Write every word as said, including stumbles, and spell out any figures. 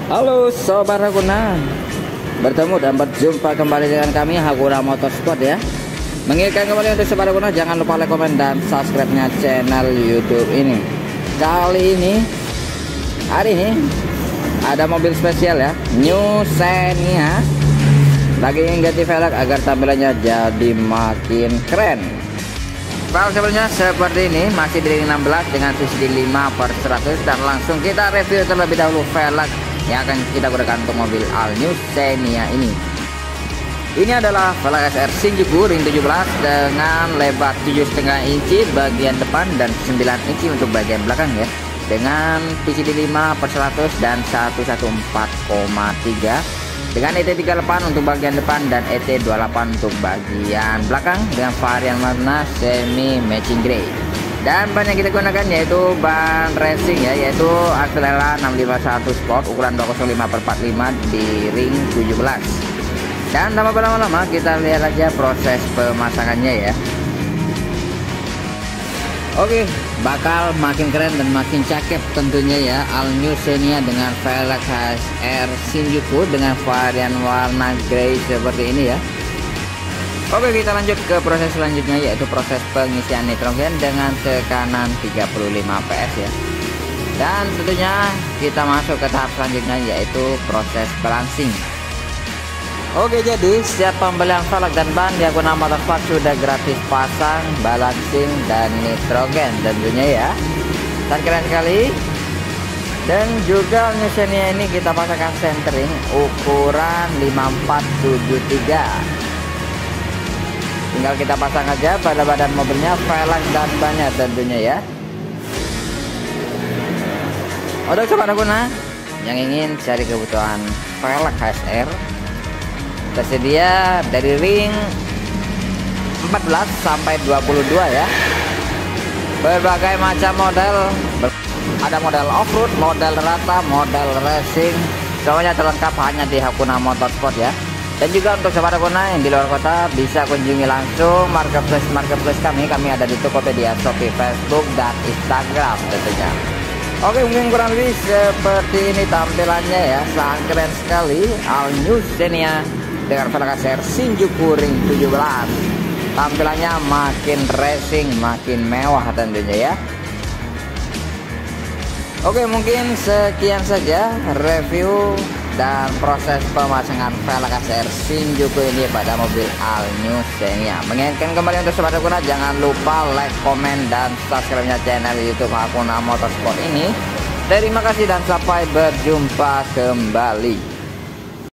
Halo Sobat Hakuna, bertemu dan berjumpa kembali dengan kami Hakuna Motorsport ya. Mengingatkan kembali untuk Sobat Hakuna, jangan lupa like, komen, dan subscribe-nya channel YouTube ini. Kali ini, hari ini ada mobil spesial ya, New Xenia. Lagi ganti velg agar tampilannya jadi makin keren. Velg sebelumnya seperti ini, masih di ring enam belas dengan C C D lima per seratus, dan langsung kita review terlebih dahulu velg yang akan kita gunakan untuk mobil All New Xenia ini. Ini adalah velg S R Shinjuku ring tujuh belas dengan lebar tujuh koma lima inci bagian depan dan sembilan inci untuk bagian belakang ya, dengan P C D lima per seratus dan seratus empat belas koma tiga, dengan E T tiga puluh delapan untuk bagian depan dan E T dua puluh delapan untuk bagian belakang, dengan varian warna semi matching grey. Dan ban yang kita gunakan yaitu ban racing ya, yaitu Axelera enam lima satu Sport ukuran dua nol lima per empat puluh lima di ring tujuh belas. Dan tanpa berlama-lama kita lihat aja proses pemasangannya ya. Oke, bakal makin keren dan makin cakep tentunya ya All New Xenia dengan velg S R Shinjuku dengan varian warna grey seperti ini ya. Oke, kita lanjut ke proses selanjutnya yaitu proses pengisian nitrogen dengan tekanan tiga puluh lima P S ya. Dan tentunya kita masuk ke tahap selanjutnya yaitu proses balancing. Oke, jadi setiap pembelian velg dan ban di Hakuna Motorsport sudah gratis pasang balancing dan nitrogen tentunya ya. Dan keren sekali. Dan juga New Xenia ini kita pasangkan centering ukuran lima empat tujuh tiga. Tinggal kita pasang aja pada badan mobilnya, velg dan bannya tentunya ya. Untuk Sobat Hakuna yang ingin cari kebutuhan velg S R, tersedia dari ring empat belas sampai dua puluh dua ya. Berbagai macam model, ada model off-road, model rata, model racing, semuanya terlengkap hanya di Hakuna Motorsport ya. Dan juga untuk Sobat Hakuna yang di luar kota bisa kunjungi langsung marketplace-marketplace kami. Kami ada di Tokopedia, Shopee, Facebook, dan Instagram tentunya. Oke, mungkin kurang lebih seperti ini tampilannya ya. Sangat keren sekali All New Xenia dengan velg S R Shinjuku ring tujuh belas. Tampilannya makin racing, makin mewah tentunya ya. Oke, mungkin sekian saja review dan proses pemasangan velg S R Shinjuku ini pada mobil All New Xenia. Mengingatkan kembali untuk Sobat Hakuna, jangan lupa like, komen, dan subscribe-nya channel YouTube Hakuna Motorsport ini. Terima kasih dan sampai berjumpa kembali.